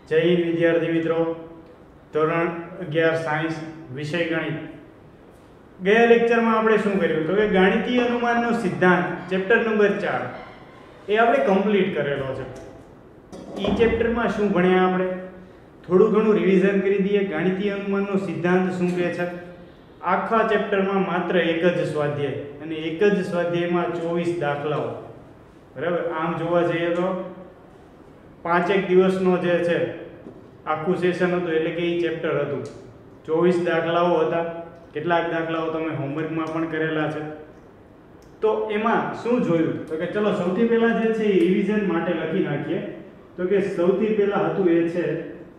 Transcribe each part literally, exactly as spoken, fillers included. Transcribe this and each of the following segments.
जय हिंद विद्यार्थी मित्रों। धोरण अगियार साइंस विषय गणित। गया लेक्चर में आपणे शुं कर्युं तो के गणितीय अनुमाननो सिद्धांत चेप्टर नंबर चार ए आपणे कम्प्लीट करेलो छे। ई चेप्टर में शुं भण्या आपणे थोडुं घणुं रिविजन करी दीए। गणितीय अनुमाननो सिद्धांत शुं कहे छे। आखा चेप्टर में मात्र एक ज स्वाध्याय अने एक ज स्वाध्याय में चौवीस दाखलाओ। बराबर। आम जोवा जईए तो पांचेक दिवसनो जे छे आखुं सेशन हतुं एटले के ई चेप्टर हतुं। चौवीस दाखलाओ हता। કેટલાક દાખલાઓ તમે હોમવર્કમાં પણ કરેલા છે। તો એમાં શું જોયું તો કે ચલો સૌથી પહેલા જે છે એ રિવિઝન માટે લખી નાખીએ। તો કે સૌથી પહેલા હતું એ છે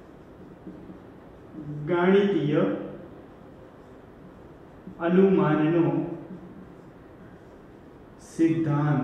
ગણિતીય અનુમાનનો સિદ્ધાંત।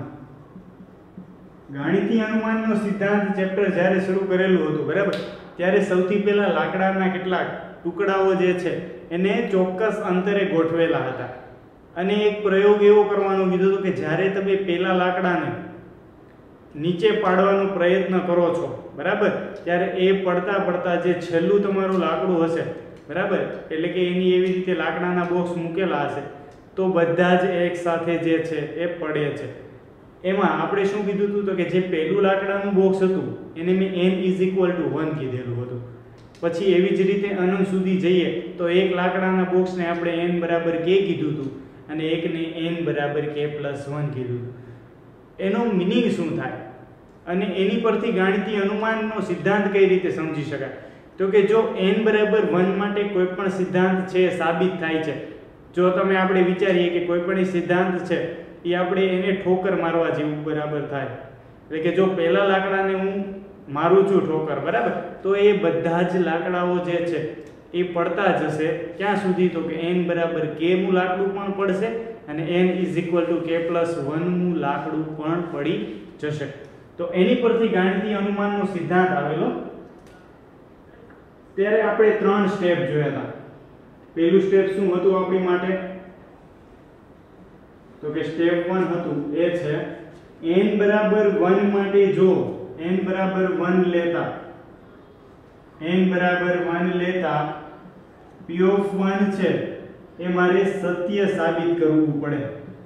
ગણિતીય અનુમાનનો સિદ્ધાંત ચેપ્ટર જ્યારે શરૂ કરેલું હતું બરાબર, ત્યારે સૌથી પહેલા લાકડાના કેટલાક ટુકડાઓ જે છે એને ચોક્કસ અંતરે ગોઠવેલા હતા અને એક પ્રયોગ એવો કરવાનો કીધો હતો કે જ્યારે તમે પેલા લાકડાને નીચે પાડવાનો પ્રયત્ન કરો છો બરાબર, ત્યારે એ પડતા પડતા જે છેલ્લું તમારું લાકડું હશે બરાબર, એટલે કે એની એવી રીતે લાકડાના બોક્સ મૂકેલા હશે તો બધા જ એક સાથે જે છે એ પડે છે। એમાં આપણે શું કીધું હતું તો કે જે પહેલું લાકડાનું બોક્સ હતું એને મેં n is equal to one કીધેલું હતું। પછી એવી જ રીતે અનંત સુધી જઈએ તો એક લાકડાના બોક્સને આપણે n બરાબર k કીધું હતું અને એકને n બરાબર k પ્લસ વન કીધું હતું। એનો મિનિંગ શું થાય અને એની પરથી ગાણિતીય અનુમાનનો સિદ્ધાંત કઈ રીતે સમજી શકાય તો કે જો n બરાબર વન માટે કોઈ પણ સિદ્ધાંત છે સાબિત થાય છે, જો તમે આપણે વિચારીએ કે કોઈ પણ સિદ્ધાંત છે એ આપણે એને ઠોકર મારવા જેવું બરાબર થાય, એટલે કે જો પહેલા લાકડાને હું મારું છું ઠોકર બરાબર, તો એ બધા જ લાકડાઓ જે છે એ પડતા જશે ક્યાં સુધી તો કે n બરાબર k મું લાકડું પણ પડશે અને n is equal to k plus one મું લાકડું પણ પડી જશે। તો એની પરથી ગાણિતીય અનુમાનનો સિદ્ધાંત આવેલો। ત્યારે આપણે ત્રણ સ્ટેપ જોયા હતા। પહેલું સ્ટેપ શું હતું આપણી માટે તો કે સ્ટેપ વન હતું એ છે n બરાબર વન માટે જો n બરાબર વન લેતા n બરાબર વન લેતા p ઓફ વન છે એ મારે સત્ય સાબિત કરવું પડે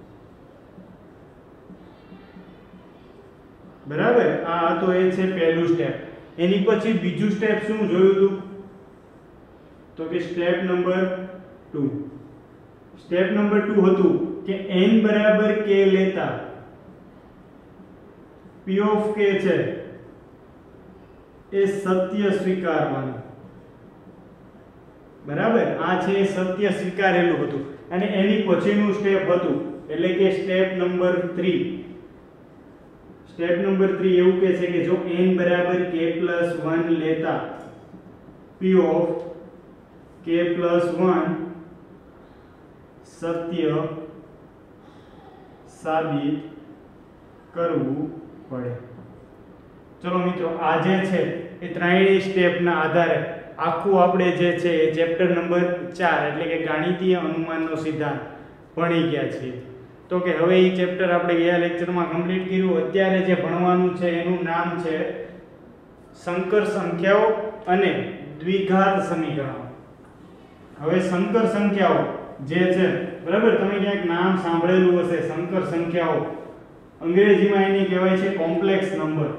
બરાબર। આ તો એ છે પહેલું સ્ટેપ। એની પછી બીજું સ્ટેપ શું જોયું હતું તો કે step number two. Step number two હતું કે n બરાબર k લેતા p ઓફ k છે એ સત્ય સ્વીકારવાનું બરાબર। આ છે સત્ય સ્વીકારેલું હતું અને એની પછીનું સ્ટેપ હતું એટલે કે step number three. Step number three એવું કહે છે કે જો n બરાબર k પ્લસ વન લેતા p of k plus one સત્ય સાબિત કરવું પડે। ચલો મિત્રો, આ જે છે એ ત્રણેય સ્ટેપના આધારે આખું આપણે જે છે એ ચેપ્ટર નંબર ચાર એટલે કે ગાણિતીય અનુમાનનો સિદ્ધાંત ભણી ગયા છીએ। તો કે હવે એ ચેપ્ટર આપણે ગયા લેક્ચરમાં કમ્પ્લીટ કર્યું। અત્યારે જે ભણવાનું છે એનું નામ છે સંકર સંખ્યાઓ અને દ્વિઘાત સમીકરણો। હવે સંકર સંખ્યાઓ જે છે બરાબર, તમે ક્યાંક નામ સાંભળેલું હશે સંકર સંખ્યાઓ, અંગ્રેજીમાં એને કહેવાય છે કોમ્પ્લેક્સ નંબર।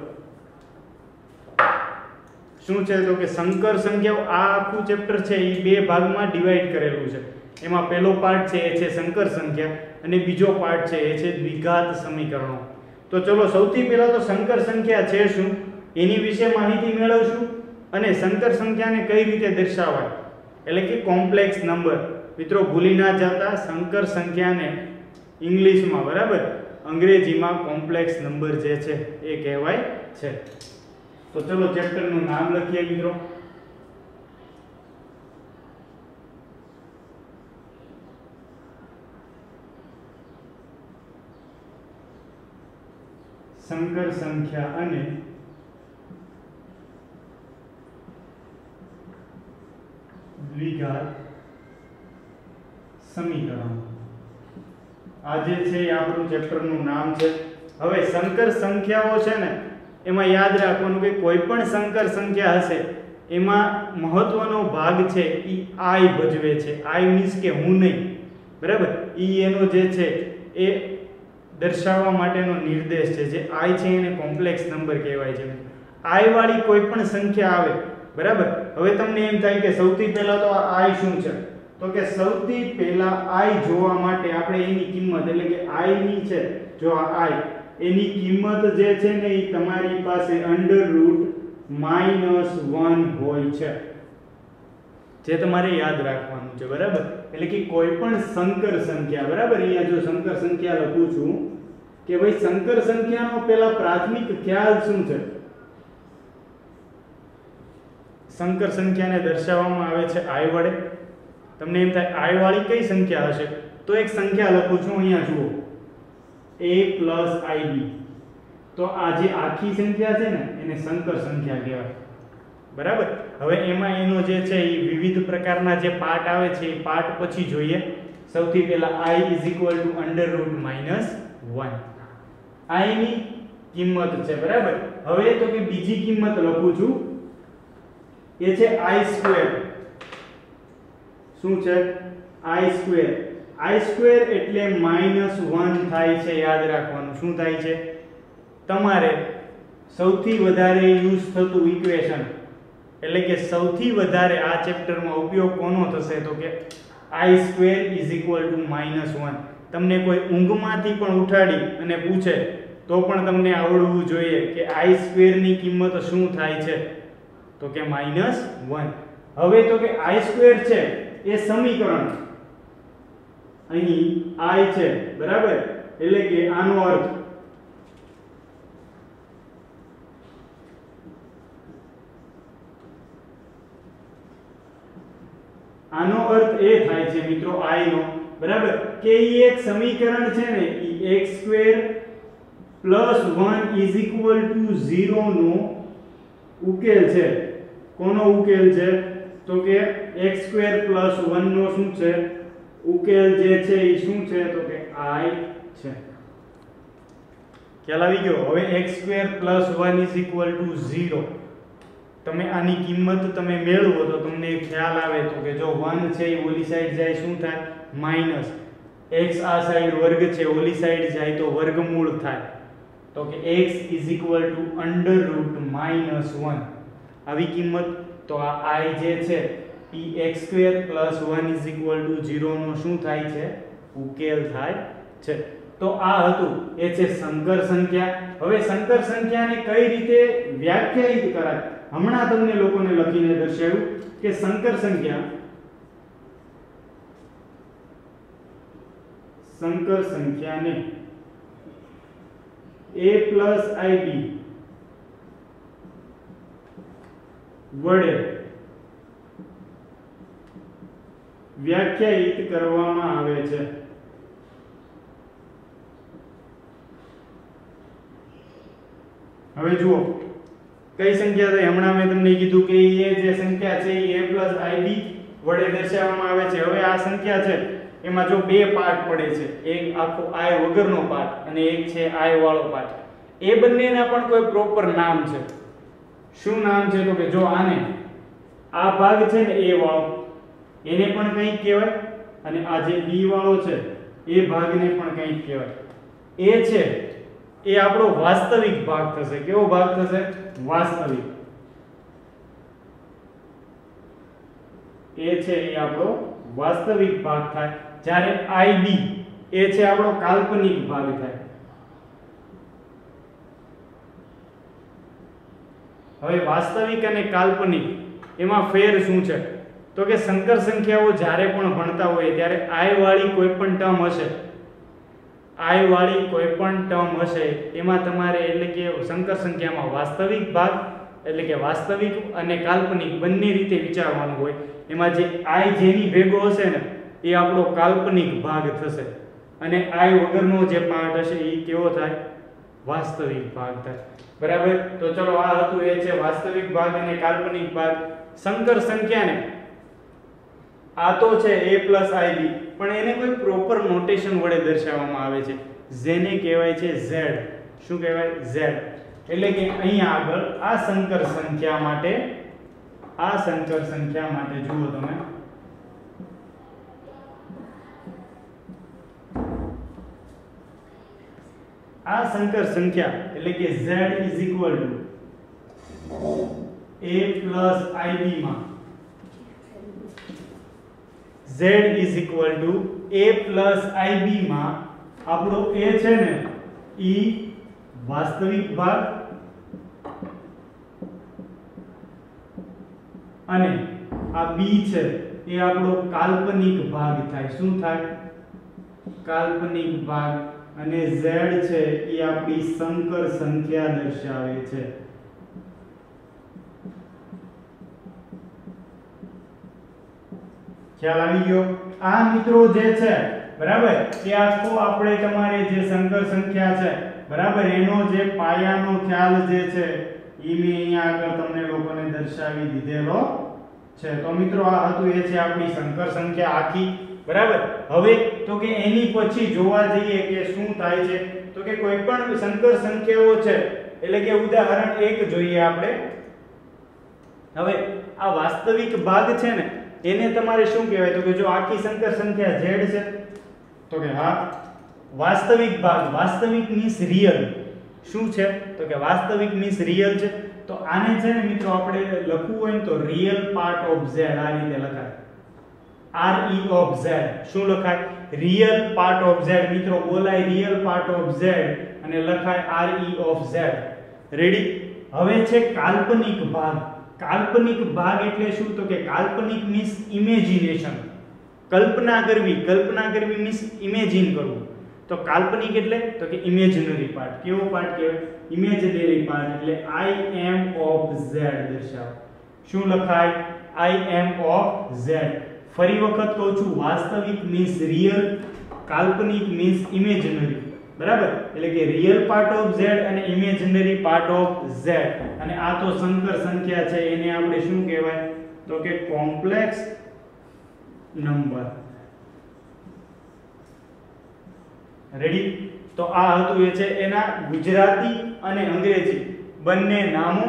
શું છે તો કે સંકર સંખ્યાઓ આ આખું ચેપ્ટર છે એ બે ભાગમાં ડિવાઈડ કરેલું છે। એમાં પહેલો પાર્ટ છે એ છે સંકર સંખ્યા અને બીજો પાર્ટ છે એ છે દ્વિઘાત સમીકરણો। તો ચલો સૌથી પહેલા તો સંકર સંખ્યા છે શું એની વિશે માહિતી મેળવશું અને સંકર સંખ્યાને કઈ રીતે દર્શાવાય એટલે કે કોમ્પ્લેક્સ નંબર। મિત્રો ભૂલી ના જતા સંકર સંખ્યાને ઇંગ્લિશમાં બરાબર અંગ્રેજીમાં કોમ્પ્લેક્સ નંબર જે છે એ કહેવાય છે। તો ચલો ચેપ્ટરનું નામ લખીએ મિત્રો। સંકર સંખ્યા અને દ્વિઘાત સમીકરણ। આ જે છે એ આપણું ચેપ્ટરનું નામ છે। હવે સંકર સંખ્યાઓ છે ને એમાં યાદ રાખવાનું કે કોઈ પણ સંકર સંખ્યા હશે એમાં મહત્વનો ભાગ છે એ આઈ ભજવે છે. આઈ મીન્સ કે હું નહીં, બરાબર. ઈ એનો જે છે એ દર્શાવવા માટેનો નિર્દેશ છે. જે આઈ છે એને કોમ્પ્લેક્સ નંબર કહેવાય છે. આઈ વાળી કોઈ પણ સંખ્યા આવે, બરાબર. હવે તમને એમ થાય કે સૌથી પહેલા તો આ આઈ શું છે, તો કે સૌથી પહેલા આઈ જોવા માટે આપણે એની કિંમત એટલે કે આઈ ની છે, જો આ આઈ એની કિંમત જે છે ને એ તમારી પાસે અંડર રૂટ માઇનસ વન હોય છે, જે તમારે યાદ રાખવાનું છે, બરાબર. એટલે કે કોઈ પણ સંકર સંખ્યા, બરાબર. અહીંયા જો સંકર સંખ્યા લખું છું કે ભાઈ સંકર સંખ્યાનો પહેલા પ્રાથમિક ખ્યાલ શું છે. સંકર સંખ્યાને દર્શાવવામાં આવે છે આઈ વડે. તમને એમ થાય આઈ વાળી કઈ સંખ્યા હશે, તો એક સંખ્યા લખું છું અહીંયા જુઓ, a પ્લસ આઈબી. તો આ જે આખી સંખ્યા છે ને એને સંકર સંખ્યા કહેવાય, બરાબર. હવે એમાં એનો જે છે એ વિવિધ પ્રકારના જે પાર્ટ આવે છે એ પાર્ટ પછી જોઈએ. સૌથી પહેલા i is equal to under root minus one, i ની કિંમત છે, બરાબર. હવે તો કે બીજી કિંમત લખું છું એ છે i સ્ક્વેર. શું છે? i square. i સ્ક્વેર એટલે માઇનસ વન થાય છે, યાદ રાખવાનું. શું થાય છે? તમારે સૌથી વધારે યુઝ થતું ઇક્વેશન એટલે કે સૌથી વધારે આ ચેપ્ટરમાં ઉપયોગ કોનો થશે, તો કે i square is equal to minus one. તમને કોઈ ઊંઘમાંથી પણ ઉઠાડી અને પૂછે તો પણ તમને આવડવું જોઈએ કે i સ્ક્વેર ની કિંમત શું થાય છે, તો કે માઇનસ વન. હવે તો કે i સ્ક્વેર છે એ સમીકરણ અહીં i છે, બરાબર. એટલે કે આનો અર્થ આનો અર્થ એ થાય છે મિત્રો i નો, બરાબર, કે ઈ એક સમીકરણ છે ને ઈ x square plus one is equal to zero નો ઉકેલ છે. કોનો ઉકેલ છે? તો કે x સ્ક્વેર પ્લસ વન નો શું છે ઉકેલ જે છે એ શું છે, તો કે i છે. ખ્યાલ આવી ગયો? હવે x square plus one is equal to zero. તમે આની કિંમત તમે મેળવો તો તમને ખ્યાલ આવે તો કે જો વન છે એ ઓલી સાઈડ જાય શું થાય? માઈનસ. x આ સાઈડ વર્ગ છે, ઓલી સાઈડ જાય તો વર્ગમૂળ થાય, તો કે x is equal to under root minus one. આવી કિંમત તો આ i જે છે ઈ x square plus one is equal to zero નો શું થાય છે? ઉકેલ થાય છે. તો આ હતું એ છે સંકર સંખ્યા. હવે સંકર સંખ્યાને કઈ રીતે વ્યાખ્યાયિત કરાય હમણાં તમને લોકોને લખીને દર્શાવ્યું કે સંકર સંખ્યા સંકર સંખ્યાને a પ્લસ આઈબી વડે વ્યાખ્યાયિત કરવામાં આવે છે. હવે જુઓ કઈ સંખ્યા છે? હમણાં મેં તમને કીધું કે એ જે સંખ્યા છે એ a પ્લસ આઈબી વડે દર્શાવવામાં આવે છે. હવે આ સંખ્યા છે એમાં જો બે પાર્ટ પડે છે, એક આખો i વગરનો પાર્ટ અને એક છે i વાળો પાર્ટ. એ બંનેના પણ કોઈ પ્રોપર નામ છે. શું નામ છે? તો કે જો આને આ ભાગ છે ને a વાળો એને પણ કંઈક કહેવાય અને આ જે b વાળો છે એ ભાગને પણ કંઈક કહેવાય. એ છે એ આપણો વાસ્તવિક ભાગ થશે. કેવો ભાગ થશે? વાસ્તવિક. એ છે એ આપણો વાસ્તવિક ભાગ થાય. જ્યારે ib એ છે આપણો કાલ્પનિક ભાગ થાય. હવે વાસ્તવિક અને કાલ્પનિક એમાં ફેર શું છે? તો કે સંકર સંખ્યાઓ જ્યારે પણ ભણતા હોય ત્યારે i વાળી કોઈ પણ ટર્મ હશે i વાળી કોઈ પણ ટર્મ હશે એમાં તમારે એટલે કે સંકર સંખ્યામાં વાસ્તવિક ભાગ એટલે કે વાસ્તવિક અને કાલ્પનિક બંને રીતે વિચારવાનું હોય. એમાં જે i જેની ભેગો હશે ને એ આપણો કાલ્પનિક ભાગ થશે અને i વગરનો જે પાર્ટ હશે એ કેવો થાય? વાસ્તવિક ભાગ થાય. બરાબર. તો ચલો આ હતું એ છે વાસ્તવિક ભાગ અને કાલ્પનિક ભાગ. સંકર સંખ્યાને આ તો છે a પ્લસ આઈબી, પણ એને કોઈ પ્રોપર નોટેશન વડે દર્શાવવામાં આવે છે જેને કહેવાય છે z. શું કહેવાય? z. એટલે કે અહીંયા આગળ આ સંકર સંખ્યા માટે આ સંકર સંખ્યા માટે જુઓ તમે આ સંકર સંખ્યા એટલે કે z is equal to a plus ib માં z is equal to a plus ib માં આપણો a છે ને ઈ વાસ્તવિક ભાગ અને આ b છે એ આપણો કાલ્પનિક ભાગ થાય શું થાય કાલ્પનિક ભાગ અને z છે એ આપણી સંકર સંખ્યા દર્શાવે છે ખ્યાલ આવી ગયો આ મિત્રો જે છે બરાબર એ આખો આપણે તમારે જે સંકર સંખ્યા છે બરાબર એનો જે પાયાનો ખ્યાલ જે છે ઈ મેં અહીંયા આગળ તમને લોકોને દર્શાવી દીધેલો છે તો મિત્રો આ હતું એ છે આપણી સંકર સંખ્યા આખી બરાબર હવે તો કે એની પછી જોવા જઈએ કે શું થાય છે તો કે કોઈ પણ સંકર સંખ્યાઓ છે એટલે કે ઉદાહરણ એક જોઈએ આપણે હવે આ વાસ્તવિક ભાગ છે ને એને તમારે શું કહેવાય તો કે જો આખી સંકર સંખ્યા z છે તો કે હા વાસ્તવિક ભાગ વાસ્તવિક મીન્સ રિયલ શું છે તો કે વાસ્તવિક મીન્સ રિયલ છે તો આને છે ને મિત્રો આપણે લખવું હોય ને તો રિયલ પાર્ટ ઓફ z આ રીતે લખાય re of z શું લખાય રિયલ પાર્ટ ઓફ z મિત્રો બોલાય રિયલ પાર્ટ ઓફ z અને લખાય re of z રેડી હવે છે કાલ્પનિક ભાગ કાલ્પનિક ભાગ એટલે શું તો કે કાલ્પનિક મીન્સ ઇમેજિનેશન કલ્પના કરવી કલ્પના કરવી મીન્સ ઇમેજિન કરવું તો કાલ્પનિક એટલે તો કે ઇમેજિનરી પાર્ટ કેવો પાર્ટ કહેવાય ઇમેજિનરી પાર્ટ એટલે i am of z દર્શાવો શું લખાય i am of z ફરી વખત કહું છું વાસ્તવિક મીન્સ રિયલ કાલ્પનિક મીન્સ ઇમેજિનરી બરાબર એટલે કે રિયલ પાર્ટ ઓફ z અને ઇમેજિનરી પાર્ટ ઓફ z અને આ તો સંકર સંખ્યા છે એને આપણે શું કહેવાય તો કે કોમ્પ્લેક્સ નંબર રેડી તો આ હતું એ છે એના ગુજરાતી અને અંગ્રેજી બંને નામો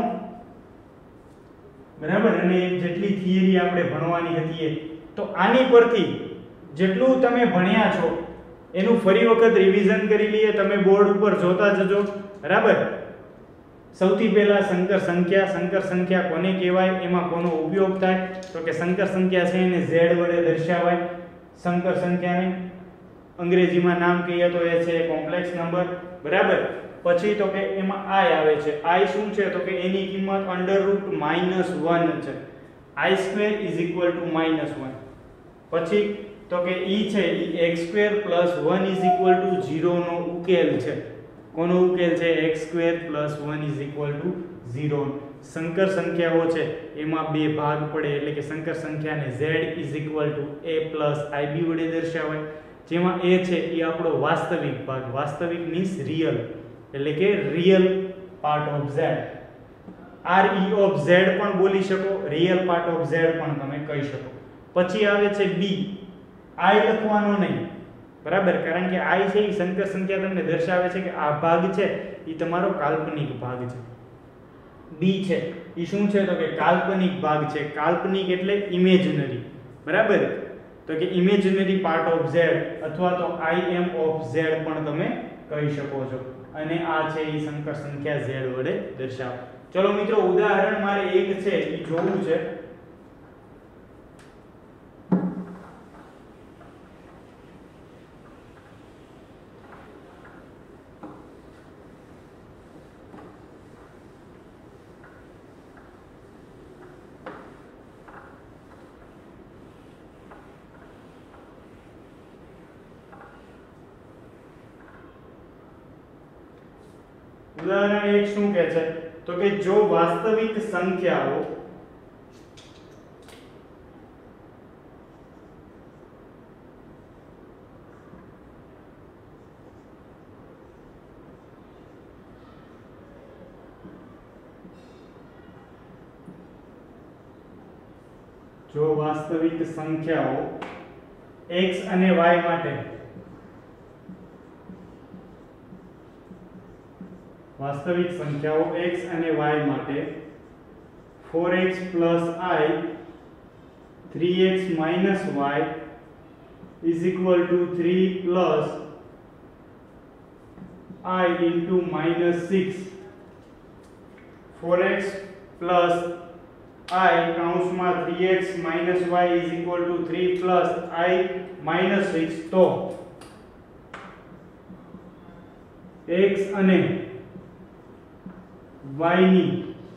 બરાબર અને જેટલી થિયરી આપણે ભણવાની હતી તો આની પરથી જેટલું તમે ભણ્યા છો એનું ફરી વખત રિવિઝન કરી લઈએ તમે બોર્ડ ઉપર જોતા જજો બરાબર સૌથી પહેલા સંકર સંખ્યા સંકર સંખ્યા કોને કહેવાય એમાં કોનો ઉપયોગ થાય તો કે સંકર સંખ્યા છે એને z વડે દર્શાવાય સંકર સંખ્યાને અંગ્રેજીમાં નામ કહીએ તો એ છે કોમ્પ્લેક્સ નંબર બરાબર પછી તો કે એમાં i આવે છે i શું છે તો કે એની કિંમત અંડર રૂટ માઈનસ વન છે i square is equal to minus one પછી તો કે e છે એ x square plus one is equal to zero નો ઉકેલ છે કોનો ઉકેલ છે x square plus one is equal to zero સંકર સંખ્યાઓ છે એમાં બે ભાગ પડે એટલે કે સંકર સંખ્યાને z is equal to a plus ib વડે દર્શાવાય જેમાં a છે એ આપણો વાસ્તવિક ભાગ વાસ્તવિક મીન્સ રિયલ એટલે કે real part of z re of z પણ બોલી શકો રિયલ પાર્ટ ઓફ z પણ તમે કહી શકો પછી આવે છે b i લખવાનો નહીં બરાબર કારણ કે i છે એ સંકર સંખ્યા તમને દર્શાવે છે કે આ ભાગ છે એ તમારો કાલ્પનિક ભાગ છે b છે એ શું છે તો કે કાલ્પનિક ભાગ છે કાલ્પનિક એટલે ઇમેજિનરી બરાબર તો કે ઇમેજિનરી પાર્ટ ઓફ z અથવા તો i am of z પણ તમે કહી શકો છો અને આ છે એ સંકર સંખ્યા z વડે દર્શાવો ચલો મિત્રો ઉદાહરણ મારે એક છે એ જોવું છે ઉદાહરણ એક શું કહે છે તો કે જો વાસ્તવિક સંખ્યાઓ જો વાસ્તવિક સંખ્યાઓ x અને y માટે વાસ્તવિક સંખ્યાઓ x અને y માટે four x plus i three x minus y is equal to three plus i into minus six four x plus i काउंस में three x minus y is equal to three plus i minus six तो x અને y ની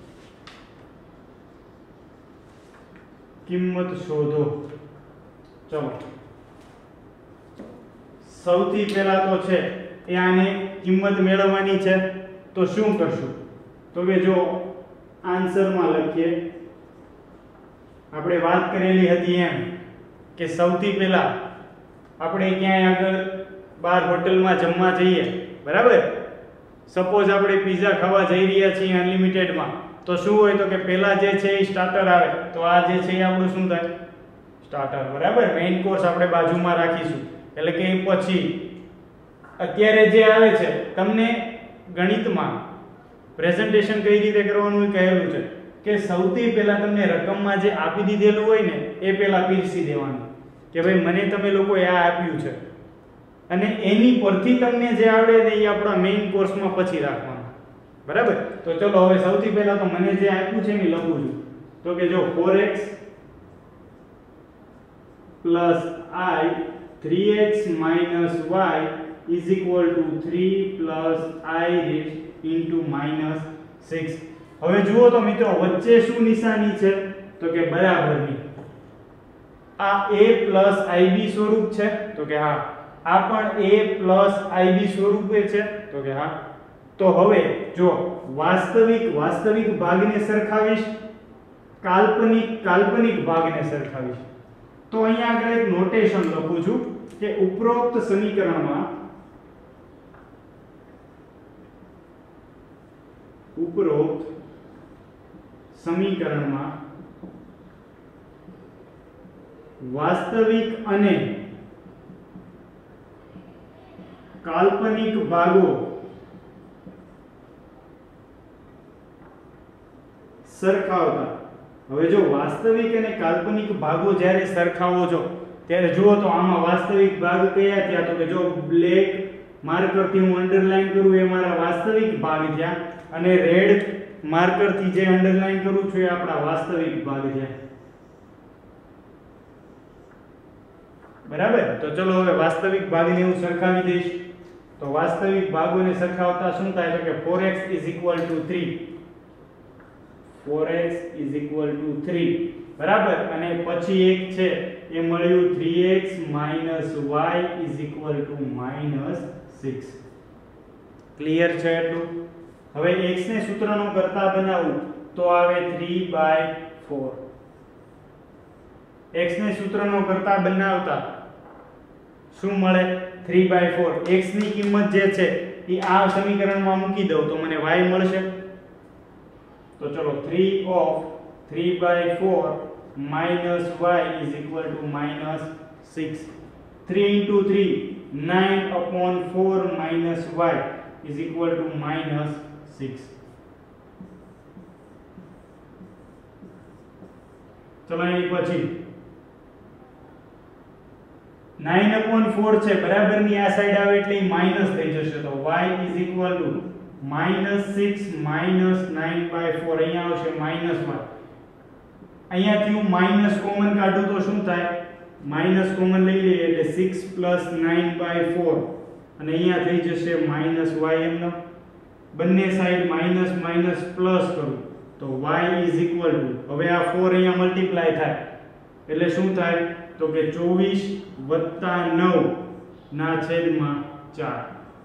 કિંમત શોધો। ચલો સૌથી પહેલા તો છે એ આને કિંમત મેળવવાની છે તો શું કરશું તો કે જો આન્સરમાં લખીએ આપણે વાત કરેલી હતી એમ કે સૌથી પહેલા આપણે ક્યાંય આગળ બહાર હોટલમાં જમવા જઈએ બરાબર સપોઝ આપણે પિઝા ખાવા જઈ રહ્યા છીએ અનલિમિટેડમાં તો શું હોય તો કે પહેલા જે છે એ સ્ટાર્ટર આવે તો આ જે છે એ આપણું શું થાય સ્ટાર્ટર બરાબર મેઇન કોર્સ આપણે બાજુમાં રાખીશું એટલે કે પછી અત્યારે જે આવે છે તમને ગણિતમાં પ્રેઝન્ટેશન કઈ રીતે કરવાનું કહેલું છે કે સૌથી પહેલા તમને રકમમાં જે આપી દીધેલું હોય ને એ પહેલા પીરસી દેવાનું કે ભાઈ મને તમે લોકોએ આ આપ્યું છે અને એની પરથી તમને જે આવડે ને એ આપણા મેઇન કોર્સમાં પછી રાખવાનું બરાબર તો ચલો હવે સૌથી પહેલા તો મને જે આપ્યું છે એ લખું છું તો કે જો four x plus i three x minus y is equal to three plus i into minus six. હવે જુઓ તો મિત્રો વચ્ચે શું નિશાની છે તો કે બરાબરની આ a પ્લસ ib સ્વરૂપ છે તો કે હા આ પણ a પ્લસ ib સ્વરૂપે છે તો કે હા તો હવે જો વાસ્તવિક વાસ્તવિક ભાગને સરખાવીશ કાલ્પનિક કાલ્પનિક ભાગને સરખાવીશ તો અહીંયા આગળ એક નોટેશન લખું છું કે ઉપરોક્ત સમીકરણમાં ઉપરોક્ત સમીકરણમાં વાસ્તવિક અને કાલ્પનિક ભાગો સરખાવતા હવે જો વાસ્તવિક અને કાલ્પનિક ભાગો જ્યારે સરખાવો છો ત્યારે જુઓ તો આમાં વાસ્તવિક ભાગ કયા થયા તો કે જો બ્લેક માર્કરથી હું અંડરલાઈન કરું એ મારા વાસ્તવિક ભાગ થયા અને રેડ માર્કરથી જે અંડરલાઈન કરું છું એ આપણા વાસ્તવિક ભાગ થયા બરાબર તો ચલો હવે વાસ્તવિક ભાગને હું સરખાવી દઈશ તો વાસ્તવિક ભાગોને સરખાવતા શું થાય તો કે four x = three four x = three બરાબર અને પછી એક છે એ મળ્યું three x - y - six clear છે એટલું હવે x ને સૂત્રનો કરતા બનાવું તો આવે three by four x ને સૂત્રનો કરતા બનાવતા શું મળે three by four x ની કિંમત જે છે એ આ સમીકરણમાં મૂકી દઉં તો મને y મળશે તો ચલો three of three by four minus y is equal to minus six three into three nine upon four minus y is equal to minus six ચલો એની પછી nine upon four છે બરાબરની આ સાઈડ આવે એટલે માઈનસ થઈ જશે તો y is equal to minus six minus nine by four અહીંયા આવશે માઈનસ માં અહીંયાથી હું માઈનસ કોમન કાઢું તો શું થાય માઈનસ કોમન લઈ લઈએ એટલે six plus nine by four અને અહીંયા થઈ જશે minus y એમનો બંને સાઈડ માઈનસ માઈનસ પ્લસ કરું તો y is equal to હવે આ four અહીંયા મલ્ટીપ્લાય થાય એટલે શું થાય તો કે ચોવીસ વત્તા નવ ના છેદમાં ચાર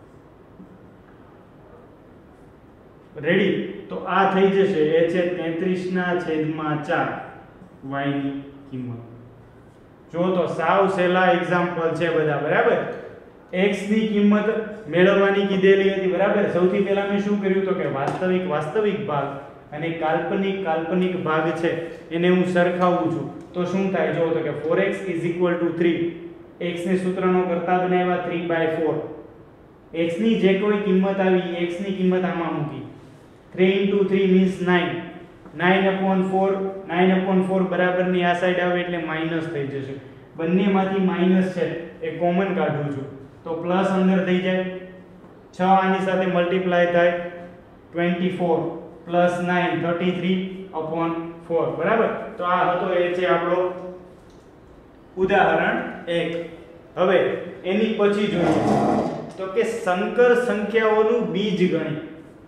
રેડી તો આ થઈ જશે એ છે તેત્રીસ ના છેદમાં ચાર y ની કિંમત જો તો સાવ સહેલા એક્ઝામ્પલ છે બધા બરાબર x ની કિંમત મેળવવાની કીધેલી હતી બરાબર સૌથી પહેલા મેં શું કર્યું તો કે વાસ્તવિક વાસ્તવિક ભાગ અને કાલ્પનિક કાલ્પનિક ભાગ છે એને હું સરખાવું છું તો શું થાય જો તો કે four x = three x ને સૂત્રનો કરતા બનાવ્યા three by four x ની જે કોઈ કિંમત આવી x ની કિંમત આમાં મૂકી three into three means nine nine upon four, nine upon four બરાબરની આ સાઈડ આવે એટલે માઈનસ થઈ જશે. બંનેમાંથી માઈનસ છે એ કોમન કાઢું છું તો પ્લસ અંદર થઈ જાય. છ આની સાથે મલ્ટીપ્લાય થાય twenty four plus nine thirty three upon four. બરાબર. તો આ હતો એ છે આપણો ઉદાહરણ એક. હવે એની પછી જોઈએ તો કે સંકર સંખ્યાઓનું બીજગણિત.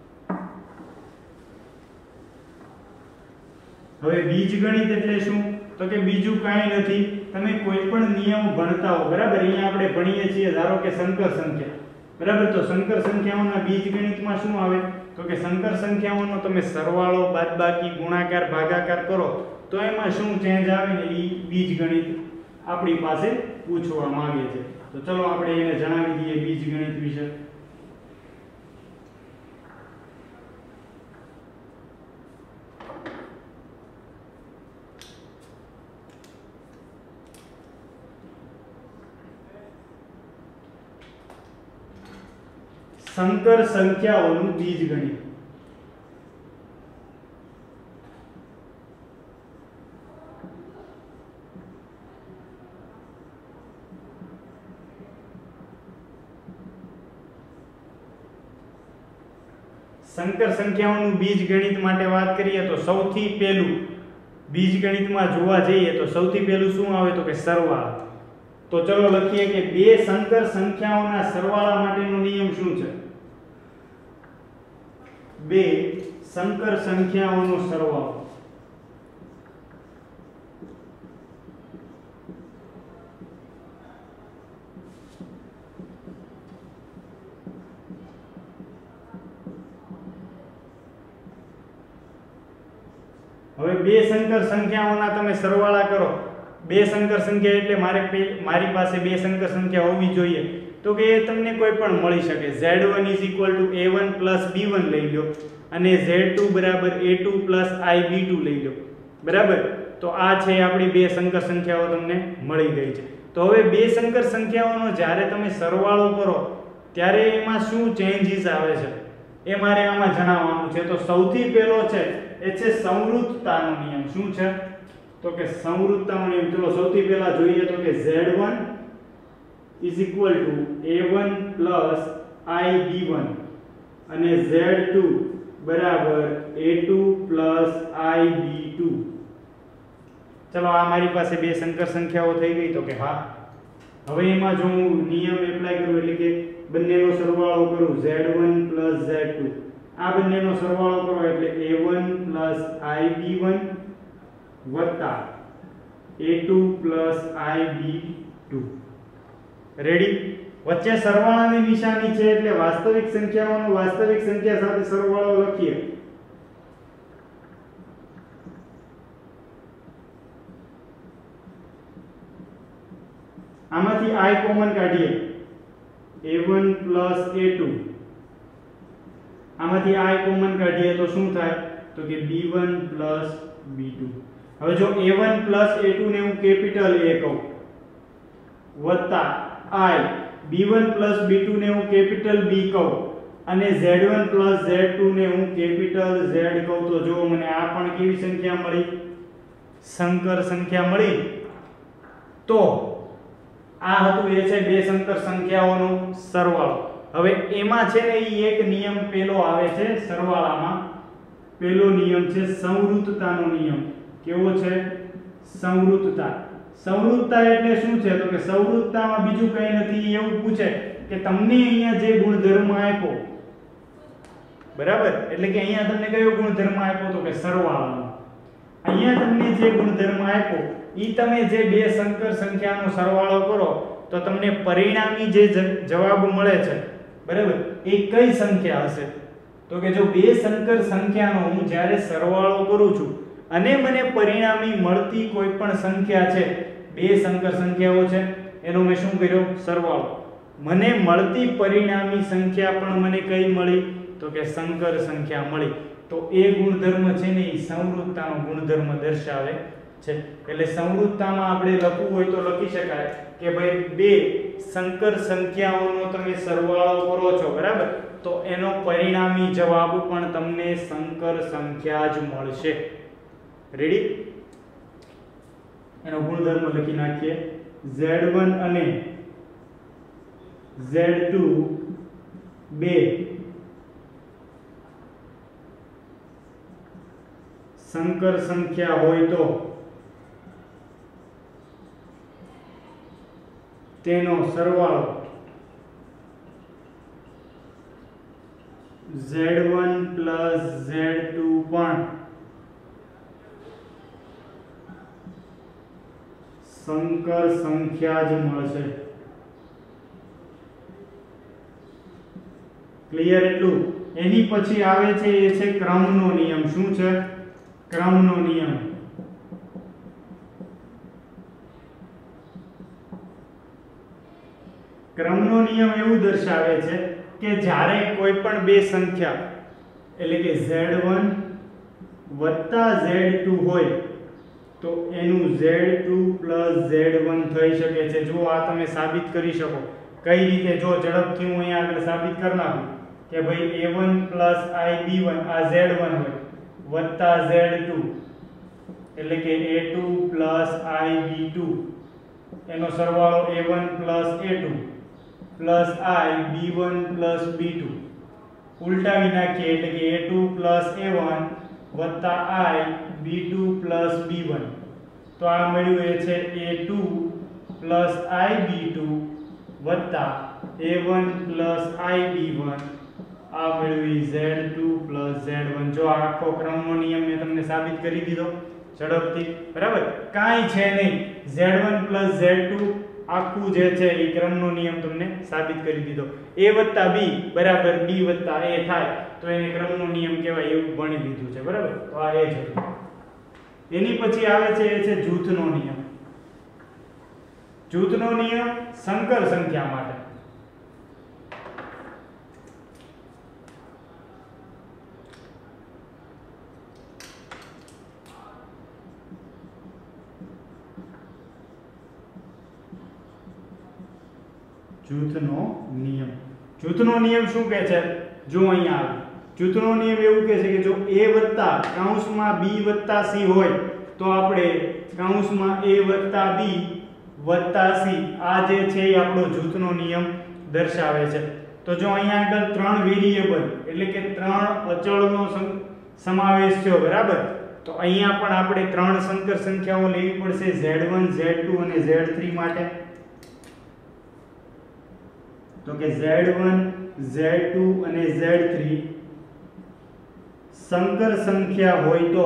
હવે બીજગણિત એટલે શું? તો કે બીજું કાંઈ નથી, તમે કોઈ પણ નિયમ ભણતા હો, બરાબર. અહીંયા આપણે ભણીએ છીએ ધારો કે સંકર સંખ્યા, બરાબર. તો સંકર સંખ્યાઓના બીજગણિતમાં શું આવે? તો કે સંકર સંખ્યાઓનો તમે સરવાળો, બાદબાકી, ગુણાકાર, ભાગાકાર કરો તો એમાં શું ચેન્જ આવે ને એ બીજગણિત આપણી પાસે પૂછવા માંગે છે. તો ચલો આપણે એને જણાવી દઈએ બીજગણિત વિશે. સંકર સંખ્યાઓનું બીજગણિત. સંકર સંખ્યાઓનું બીજગણિત માટે વાત કરીએ તો સૌથી પહેલું બીજગણિતમાં જોવા જઈએ તો સૌથી પહેલું શું આવે? તો કે સરવાળા. તો ચલો લખીએ કે બે સંકર સંખ્યાઓના સરવાળા માટેનો નિયમ શું છે? બે સંકર સંખ્યાઓનો સરવાળો. હવે બે સંકર સંખ્યાઓના તમે સરવાળા કરો. બે સંકર સંખ્યા એટલે મારે મારી પાસે બે સંકર સંખ્યા હોવી જોઈએ તો કે એ તમને કોઈ પણ મળી શકે. Z one is equal to a one plus b one લઈ લો અને ઝેડ ટુ બરાબર a two plus i b two લઈ લો. બરાબર. તો આ છે આપણી બે સંકર સંખ્યાઓ તમને મળી ગઈ છે. તો હવે બે સંકર સંખ્યાઓનો જ્યારે તમે સરવાળો કરો ત્યારે એમાં શું ચેન્જીસ આવે છે એ મારે આમાં જણાવવાનું છે. તો સૌથી પહેલો છે એ છે સંવૃત્તતાનો નિયમ. શું છે? તો કે સંવૃત્તતાનો નિયમ. ચલો સૌથી પહેલા જોઈએ તો કે z one is equal to a one plus i b one અને ઝેડ ટુ બરાબર a two plus i b two. ચલો આ મારી પાસે બે સંકર સંખ્યાઓ થઈ ગઈ. તો કે હા, હવે એમાં જો હું નિયમ એપ્લાય કરું એટલે કે બંનેનો સરવાળો કરું z one plus z two, આ બંનેનો સરવાળો કરો એટલે a one plus i b one વત્તા a two plus i b two. Ready. વચ્ચે સરવાળાની નિશાની છે એટલે વાસ્તવિક સંખ્યાઓનો વાસ્તવિક સંખ્યા સાથે સરવાળો લખીએ. આમાંથી i કોમન કાઢીએ a one plus a two. આમાંથી i કોમન કાઢીએ તો શું થાય? તો કે b one plus b two. હવે જો a one plus a two ને હું કેપિટલ A કહું વત્તા i b one plus b two ને હું કેપિટલ B કહું અને z one plus z two ને હું કેપિટલ Z કહું તો જો મને આ પણ કેવી સંખ્યા મળી? સંકર સંખ્યા મળી. તો આ હતું એ છે બે સંકર સંખ્યાઓનો સરવાળો. હવે એમાં છે ને ઈ એક નિયમ પેલો આવે છે સરવાળામાં. પેલો નિયમ છે સંવૃત્તતાનો નિયમ. કેવો છે? સંવૃત્તતા. સંવૃત્તતા એટલે શું છે? તો કે સંવૃત્તતામાં બીજું કંઈ નથી. એવું પૂછે કે તમને અહીંયા જે ગુણધર્મ આપ્યો, બરાબર, એટલે કે અહીંયા તમને કયો ગુણધર્મ આપ્યો? તો કે સરવાળાનો. અહીંયા તમને જે ગુણધર્મ આપ્યો ઈ તમે જે બે સંકર સંખ્યાનો સરવાળો કરો તો તમને પરિણામી જે જવાબ મળે છે, બરાબર, એ કઈ સંખ્યા હશે? તો કે જો બે સંકર સંખ્યાનો હું જ્યારે સરવાળો કરું છું અને મને પરિણામી મળતી કોઈ પણ સંખ્યા છે, બે સંકર સંખ્યાઓ છે એનો મેં શું કર્યો? સરવાળો. મને મળતી પરિણામી સંખ્યા પણ મને કઈ મળી? તો કે સંકર સંખ્યા મળી. તો એ ગુણધર્મ છે ને એ સંવૃત્તતાનો ગુણધર્મ દર્શાવે છે. એટલે સંવૃત્તતામાં આપણે લખવું હોય તો લખી શકાય કે ભાઈ બે સંકર સંખ્યાઓનો તમે સરવાળો કરો છો, બરાબર, તો એનો એનો પરિણામી જવાબ પણ તમને સંકર સંખ્યા જ મળશે. રેડી? એનો ગુણધર્મ લખી નાખીએ. ઝેડ વન અને ઝેડ ટુ બે સંકર સંખ્યા હોય તો તેનો સરવાળો z one plus z two પણ સંકર સંખ્યા જ મળશે. ક્લિયર એટલું? એની પછી આવે છે એ છે ક્રમનો નિયમ. શું છે? ક્રમનો નિયમ. ક્રમનો નિયમ એવું દર્શાવે છે કે જ્યારે કોઈ પણ બે સંખ્યા એટલે કે ઝેડ વન વત્તા ઝેડ ટુ હોય તો એનું z two plus z one થઈ શકે છે. જો આ તમે સાબિત કરી શકો. કઈ રીતે? જો ઝડપથી હું અહીંયા આગળ સાબિત કરી નાખું કે ભાઈ a one plus i b one આ ઝેડ વન હોય વત્તા ઝેડ ટુ એટલે કે a two plus i b two એનો સરવાળો a one plus a two plus i b one plus b two ઉલટાવી નાખીએ એટલે કે a two plus a one વત્તા i b two plus b one. તો આ મળ્યું એ છે a two plus i b two વત્તા a one plus i b one. આ મળ્યું z two plus z one. જો આખો ક્રમનો નિયમ મેં તમને સાબિત કરી દીધો ઝડપથી. બરાબર? કાંઈ છે નહીં. Z one plus z two આખું જે છે એ ક્રમનો નિયમ તમને સાબિત કરી દીધો. a વત્તા b બરાબર b વત્તા a થાય તો એને ક્રમનો નિયમ કહેવાય એવું ભણી લીધું છે. બરાબર? તો આ એ છે. એની પછી આવે છે એ છે જૂથનો નિયમ. જૂથનો નિયમ સંકર સંખ્યા માટે. જૂથનો નિયમ. જૂથનો નિયમ શું કહે છે? જો અહીંયા આવે જૂથનો નિયમ એવું કહે છે કે જો a વત્તા કૌંસમાં b વત્તા c હોય તો આપણે કૌંસમાં a વત્તા b વત્તા c આ જે છે એ આપણો જૂથનો નિયમ દર્શાવે છે. તો જો અહીંયા આગળ ત્રણ વેરિયેબલ એટલે કે ત્રણ અચળનો સમાવેશ થયો. બરાબર? તો અહીંયા પણ આપણે ત્રણ સંકર સંખ્યાઓ લેવી પડશે ઝેડ વન ઝેડ ટુ અને ઝેડ થ્રી માટે. તો કે ઝેડ વન ઝેડ ટુ અને ઝેડ થ્રી સંકર સંખ્યા હોય તો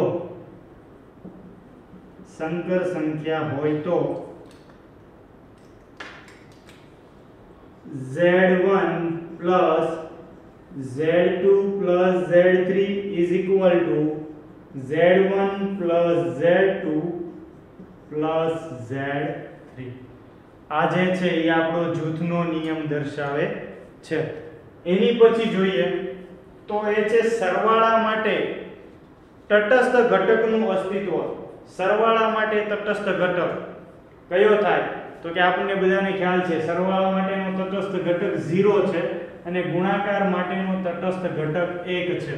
સંકર સંખ્યા હોય તો z one plus z two plus z three is equal to z one plus z two plus z three. આ જે છે એ આપણો જૂથનો નિયમ દર્શાવે છે. એની પછી જોઈએ તો એ છે સરવાળા માટે તટસ્થ ઘટકનું અસ્તિત્વ. સરવાળા માટે તટસ્થ ઘટક કયો થાય? તો કે આપણને બધાને ખ્યાલ છે સરવાળા માટેનો તટસ્થ ઘટક ઝીરો છે અને ગુણાકાર માટેનો તટસ્થ ઘટક એક છે.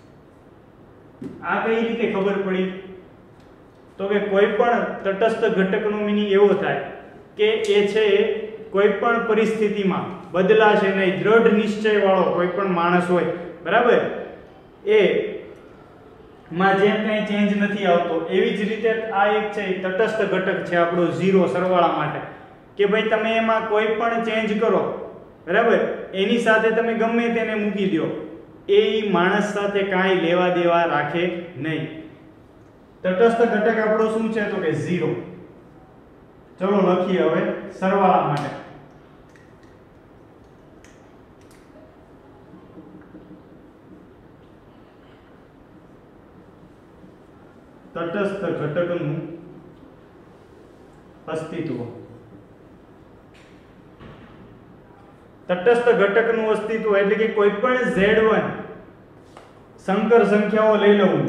આ કઈ રીતે ખબર પડી? તો કે કોઈ પણ તટસ્થ ઘટકનો મીનિંગ એવો થાય કે એ છે કોઈ પણ પરિસ્થિતિમાં બદલાશે નહીં. દ્રઢ નિશ્ચય વાળો કોઈ પણ માણસ હોય. બરાબર? એ માં જેમ કંઈ ચેન્જ નથી આવતો એવી જ રીતે આ એક છે તટસ્થ ઘટક છે આપણો ઝીરો સરવાળા માટે કે ભાઈ તમે એમાં કોઈ પણ ચેન્જ કરો. બરાબર? એની સાથે તમે ગમે તેને મૂકી દો એ માણસ સાથે કાંઈ લેવા દેવા રાખે નહીં. તટસ્થ ઘટક આપણો શું છે? તો કે ઝીરો. ચલો લખીએ હવે સરવાળા માટે. તટસ્થ ઘટકનું અસ્તિત્વ. તટસ્થ ઘટકનું અસ્તિત્વ એટલે કે કોઈ પણ ઝેડ વન સંકર સંખ્યાઓ લઈ લઉં.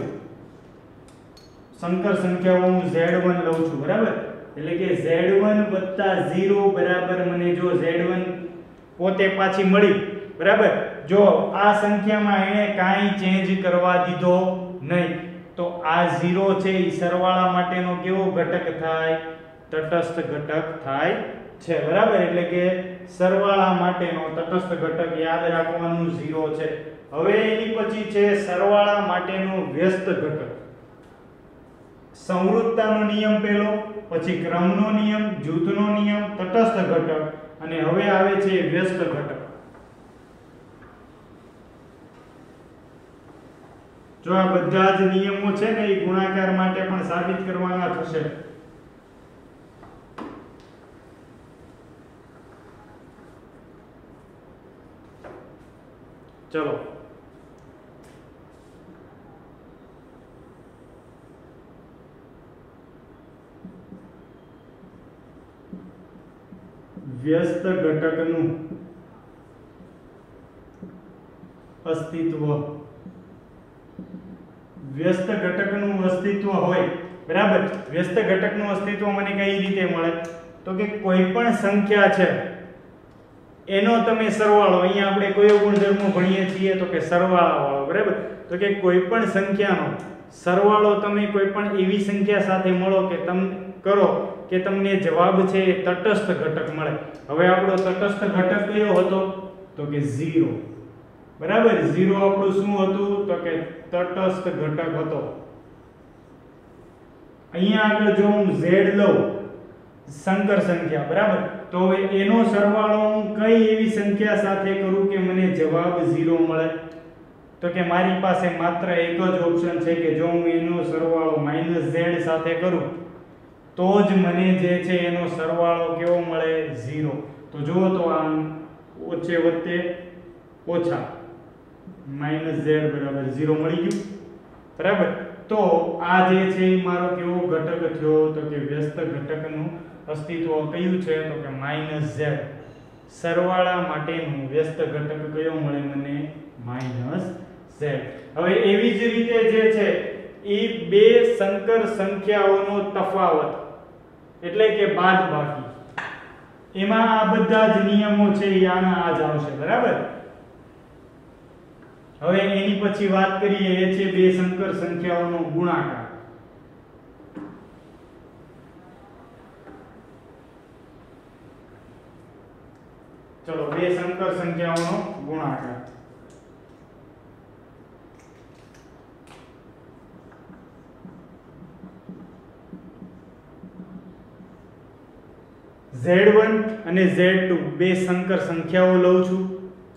સંકર સંખ્યાઓ હું ઝેડ વન લઉં છું. બરાબર? એટલે કે ઝેડ વન વત્તા ઝીરો બરાબર મને જો ઝેડ વન પોતે પાછી મળી. બરાબર? જો આ સંખ્યામાં એને કાંઈ ચેન્જ કરવા દીધો નહીં તો આ ઝીરો છે એ સરવાળા માટેનો કેવો ઘટક થાય? તટસ્થ ઘટક થાય છે, બરાબર. એટલે કે સરવાળા માટેનો તટસ્થ ઘટક યાદ રાખવાનું ઝીરો છે. હવે એની પછી છે સરવાળા માટેનો વ્યસ્ત ઘટક. સંવૃત્તાનો નિયમ પહેલો, પછી ક્રમનો નિયમ, જૂથનો નિયમ, તટસ્થ ઘટક અને હવે આવે છે વ્યસ્ત ઘટક. જો આ બધા જ નિયમો છે ને એ ગુણાકાર માટે પણ સાબિત કરવાના થશે. ચલો વ્યસ્ત ઘટકનું અસ્તિત્વ. વ્યસ્ત ઘટકનું અસ્તિત્વ હોય, બરાબર. વ્યસ્ત ઘટકનું અસ્તિત્વ મને કઈ રીતે મળે? તો કે કોઈ પણ સંખ્યા છે એનો તમે સરવાળો, અહીંયા આપણે કયો ગુણધર્મ ભણીએ છીએ તો કે સરવાળા વાળો, બરાબર. તો કે કોઈ પણ સંખ્યાનો સરવાળો તમે કોઈ પણ એવી સંખ્યા સાથે મળો કે તમ કરો કે તમને જવાબ છે એ તટસ્થ ઘટક મળે. હવે આપણો તટસ્થ ઘટક કયો હતો? તો કે ઝીરો, બરાબર. ઝીરો આપણું શું હતું? તો કે તટસ્થ ઘટક હતો. અહીંયા આગળ જો હું z લઉં, સંકર સંખ્યા, બરાબર, તો હવે એનો સરવાળો હું કઈ એવી સંખ્યા સાથે કરું કે મને જવાબ ઝીરો મળે? તો કે મારી પાસે માત્ર એક જ ઓપ્શન છે કે જો હું એનો સરવાળો માઈનસ z સાથે કરું તો જ મને જે છે એનો સરવાળો કેવો મળે? ઝીરો. તો જુઓ તો આમ ઓછે વત્તે ઓછા માઈનસ z બરાબર ઝીરો મળી ગયું, બરાબર. તો આ જે છે એ મારો કેવો ઘટક થયો? તો કે વ્યસ્ત ઘટકનું અસ્તિત્વ કયું છે? તો કે માઈનસ z. સરવાળા માટેનું વ્યસ્ત ઘટક કયો મળે મને? Minus z. હવે એવી જ રીતે જે છે એ બે સંકર સંખ્યાઓનો તફાવત એટલે કે બાદબાકી, એમાં આ બધા જ નિયમો છે એ આના આ જ આવશે, બરાબર. હવે એની પછી વાત કરીએ એ છે બે સંકર સંખ્યાઓનો ગુણાકાર. ચલો બે સંકર સંખ્યાઓનો ગુણાકાર. ઝેડ વન અને ઝેડ ટુ બે સંકર સંખ્યાઓ લઉં છું.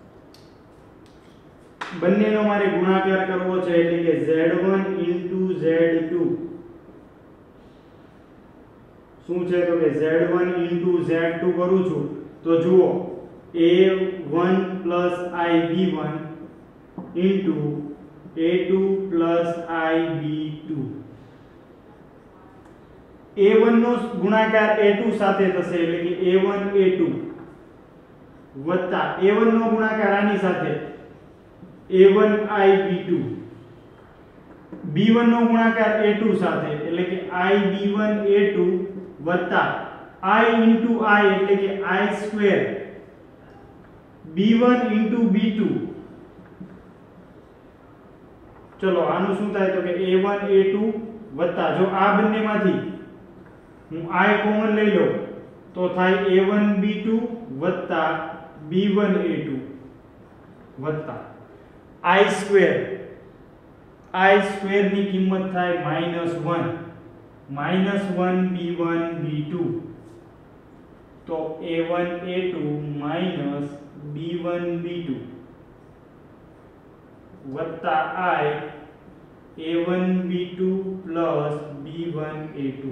બંનેનો મારે ગુણાકાર કરવો છે એટલે કે z one into z two શું છે? તો કે z one into z two કરું છું તો જુઓ a one plus I B one into a two plus I B two. A one નો ગુણાકાર એ ટુ સાથે થશે એટલે કે એ વન એ ટુ વત્તા એ વન નો ગુણાકાર આની સાથે a one I B two. B one નો ગુણાકાર એ ટુ સાથે એટલે કે I B one a two વત્તા I into I એટલે કે I square b one into b two. ચલો આનું શું થાય? તો કે એ વન એ ટુ વત્તા જો આ બંનેમાંથી હું I કોમન લઈ લઉં તો થાય એ વન બી ટુ વત્તા બી વન એ ટુ વત્તા I સ્ક્વેર. I સ્ક્વેર ની કિંમત થાય minus one minus one b one b two. તો a one a two minus b one b two વત્તા I a one b two plus b one a two.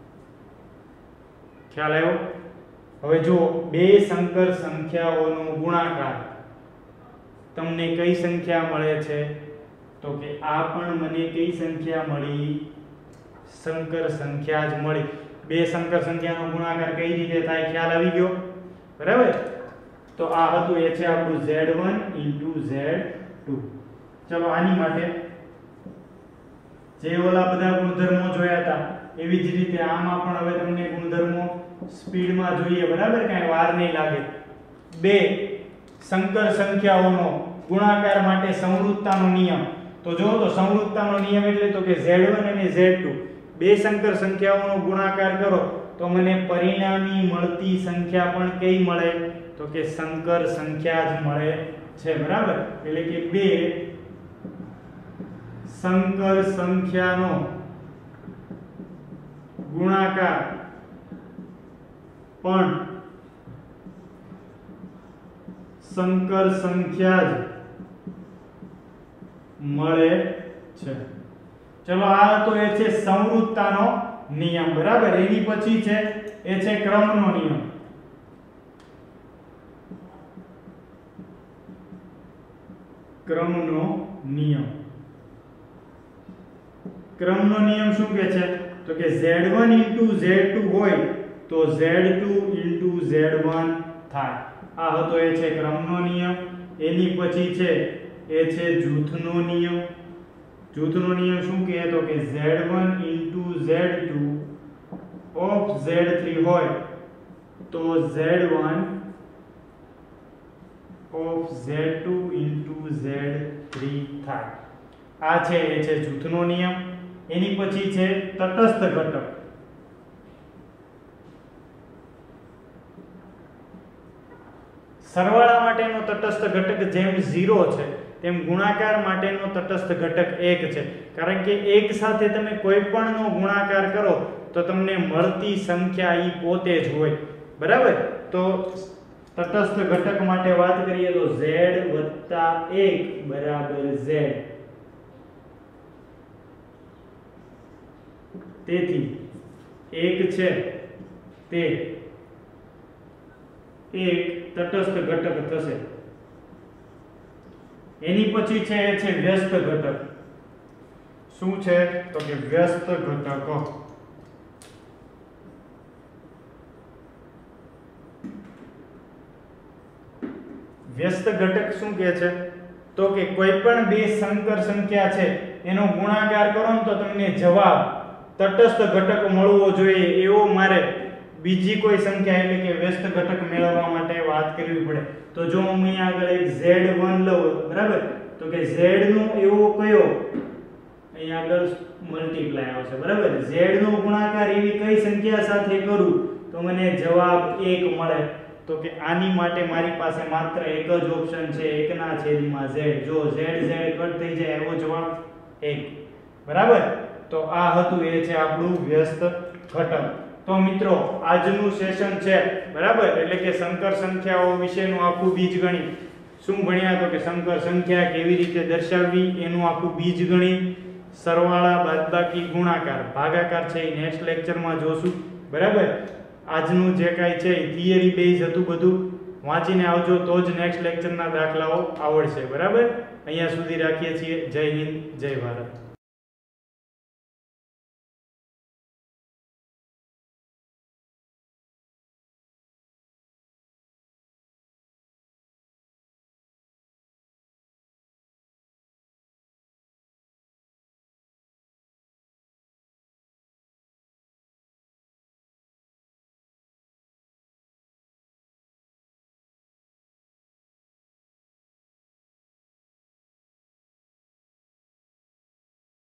ખ્યાલ આવ્યો? હવે જો બે સંકર સંખ્યાઓનો ગુણાકાર તમને કઈ સંખ્યા મળે છે? તો કે આ પણ મને કઈ સંખ્યા મળી? સંકર સંખ્યા જ મળી. બે સંકર સંખ્યાનો ગુણાકાર કઈ રીતે થાય ખ્યાલ આવી ગયો, બરાબર. તો આ હતું એ છે આપણું z one into z two. ચલો આની માટે જે ઓલા બધા ગુણધર્મો જોયા હતા એવી જ રીતે આમાં પણ હવે તમને ગુણધર્મો સ્પીડમાં જોઈએ, બરાબર, કાંઈ વાર નહીં લાગે. બે સંકર સંખ્યાઓનો ગુણાકાર માટે સંવૃત્તાનો નિયમ. તો જો તો સંવૃત્તાનો નિયમ એટલે તો કે ઝેડ વન અને ઝેડ ટુ બે સંકર સંખ્યાઓનો ગુણાકાર કરો તો મને પરિણામી મળતી સંખ્યા પણ કઈ મળે? તો કે સંકર સંખ્યા જ મળે છે. બરાબર, એટલે કે બે સંકર સંખ્યાનો ગુણાકાર પણ સંકર સંખ્યા જ મળે છે. ચલો, આ તો એ છે સંવૃત્તાનો નિયમ. બરાબર, એની પછી છે એ છે ક્રમનો નિયમ. ક્રમનો નિયમ ક્રમનો નિયમ શું કહે છે? તો કે z one into z two હોય તો z two into z one થાય. આ હતો એ છે ક્રમનો નિયમ. એની પછી છે એ છે જૂથનો નિયમ. જૂથનો નિયમ શું કહે? તો કે z one into z two of z three હોય તો z one of z two into z three થાય. આ છે એ છે જૂથનો નિયમ. એની પછી છે તટસ્થ ઘટક. સરવાળા માટેનો તટસ્થ ઘટક જેમ ઝીરો છે તેમ ગુણાકાર માટેનો તટસ્થ ઘટક એક છે. કારણ કે એક સાથે તમે કોઈ પણનો ગુણાકાર કરો તો તમને મળતી સંખ્યા ઈ પોતે જ હોય. બરાબર, તો તટસ્થ ઘટક માટે વાત કરીએ તો z + એક બરાબર z. તેથી એક છે તે એક તટસ્થ ઘટક થશે. એની પછી છે એ છે વ્યસ્ત ઘટક. શું છે? તો કે વ્યસ્ત ઘટક. વ્યસ્ત ઘટક શું કહે છે? તો કે કોઈ પણ બે સંકર સંખ્યા છે એનો ગુણાકાર કરો ને તો તમને જવાબ તટસ્થ ઘટક મળવો જોઈએ એવો મારે બીજી કોઈ સંખ્યા એટલે કે વ્યસ્ત ઘટક મેળવવા માટે વાત કરવી પડે. તો જો હું અહીંયા આગળ એક ઝેડ વન લઉં, બરાબર, તો કે z નો એવો કયો અહીંયા આગળ મલ્ટીપ્લાય આવશે. બરાબર, z નો ગુણાકાર એવી કઈ સંખ્યા સાથે કરું તો મને જવાબ એક મળે? તો કે આની માટે મારી પાસે માત્ર એક જ ઓપ્શન છે, એક ના છેદમાં z. જો z z કટ થઈ જાય એવો જવાબ એક. બરાબર, તો આ હતું એ છે આપણું વ્યસ્ત ઘટક. તો મિત્રો આજનું સેશન છે, બરાબર, એટલે કે સંકર સંખ્યાઓ વિશેનું આખું બીજગણિત. શું ભણ્યા? તો કે સંકર સંખ્યા કેવી રીતે દર્શાવવી એનું આખું બીજગણિત, સરવાળા, બાદબાકી, ગુણાકાર, ભાગાકાર છે એ નેક્સ્ટ લેક્ચરમાં જોશું. બરાબર, આજનું જે કાંઈ છે એ થિયરી બેઝ હતું. બધું વાંચીને આવજો તો જ નેક્સ્ટ લેક્ચરના દાખલાઓ આવડશે. બરાબર, અહીંયા સુધી રાખીએ છીએ. જય હિન્દ, જય ભારત.